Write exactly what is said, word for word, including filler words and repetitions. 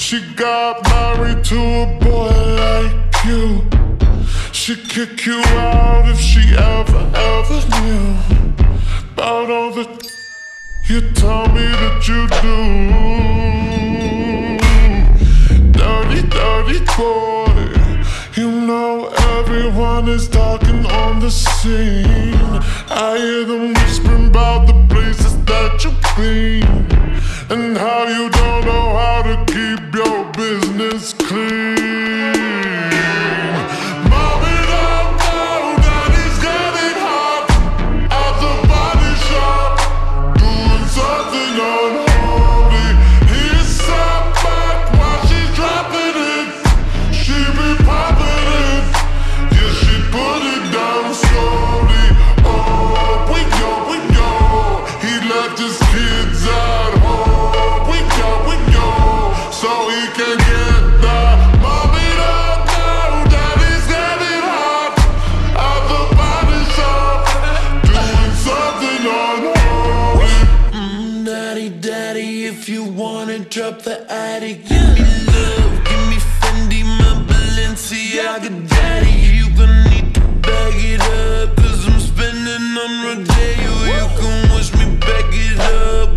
She got married to a boy like you. She'd kick you out if she ever, ever knew about all the you tell me that you do. Dirty, dirty boy. You know everyone is talking on the scene. I hear them whispering about the places that you've been, and how you don't know how to keep your business clean. Mom it up now, daddy's getting hot at the body shop, doing something unholy. He's sat back while she's dropping it. She be popping it, yeah, she put it down slowly. Oh, we go, we go. He left his kids at home. We go, we go, so he can get that. Mom it up now, daddy's getting hot at the body shop, doing something unholy. Mm, daddy, daddy, if you wanna drop the attic, give me love, give me Fendi, my Balenciaga, daddy. You gon' need to bag it up, cause I'm spending on Rodeo. You can wish me back it up.